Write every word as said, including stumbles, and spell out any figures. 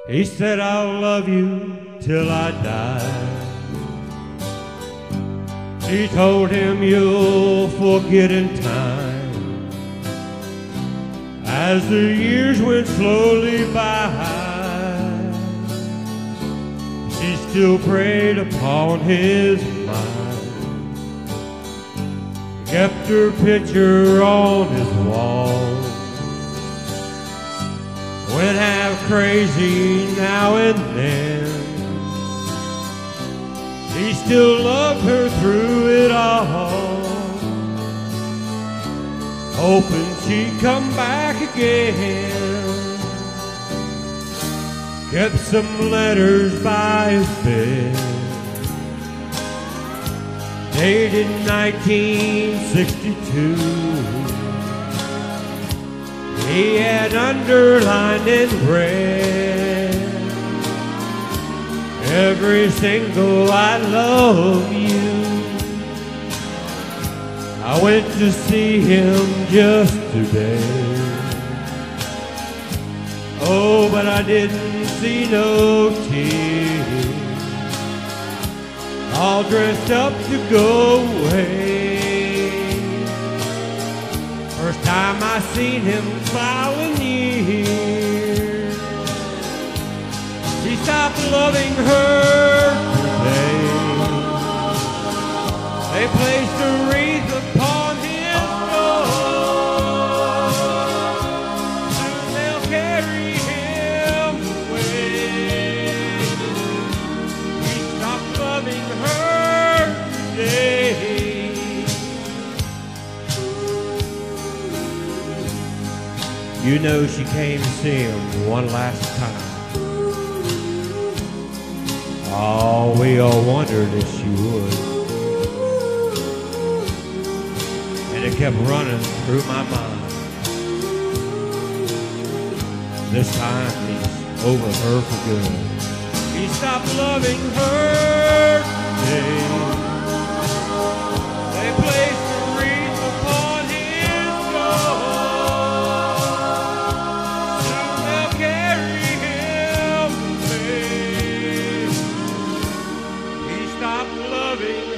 He said, I'll love you till I die. She told him, you'll forget in time. As the years went slowly by, she still preyed upon his mind. Kept her picture on his wall. Went half crazy now and then. He still loved her through it all, hoping she'd come back again. Kept some letters by his bed, dated nineteen sixty-two. He had underlined in red every single I love you. I went to see him just today. Oh, but I didn't see no tears, all dressed up to go away. First time I seen him smiling years. He stopped loving her today. They placed a wreath upon his door. Soon they'll carry him away. He stopped loving her today. You know she came to see him one last time. Oh, we all wondered if she would. And it kept running through my mind. This time he's over her for good. He stopped loving her today. They placed a wreath upon his door. Soon they'll carry him away. Stop loving